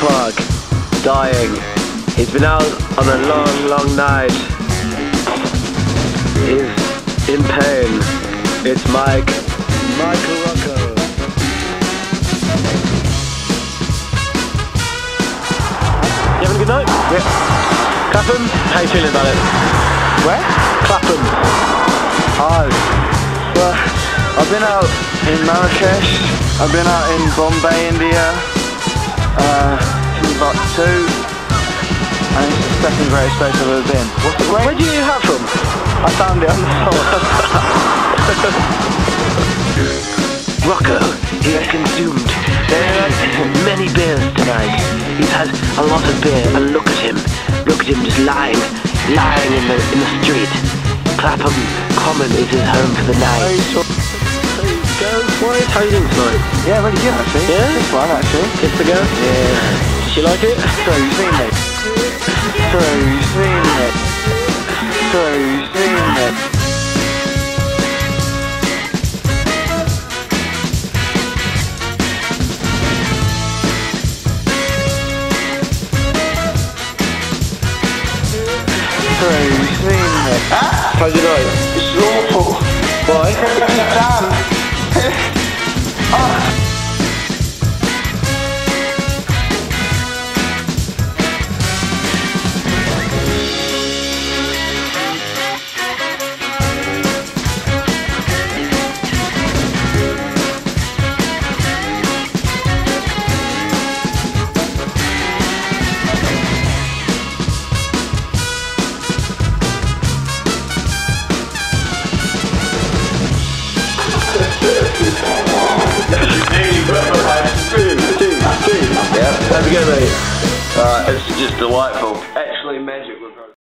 Mark, dying. He's been out on a long, long night. He's in pain. It's Michael Rocco. You having a good night? Yeah. Clapham, how you feeling about it? Where? Clapham. Oh, well, I've been out in Marrakesh, I've been out in Bombay, India, Timbuktu, and it's the second greatest place I've ever been. Where do you have from? I found it on the floor. Rocco, he has consumed many beers tonight. He's had a lot of beer, and look at him just lying in the street. Clapham Common is his home for the night. There you go, boys. How are you doing tonight? Yeah, really good actually. Yeah? It's fun actually. Kids to go? Yeah. Did you like it? So you've seen it. So you've seen it. So you've seen it. So you've seen it. How's your night? It's awful. Why? Damn. Yeah, how's it going, mate? It's just delightful. Actually, magic.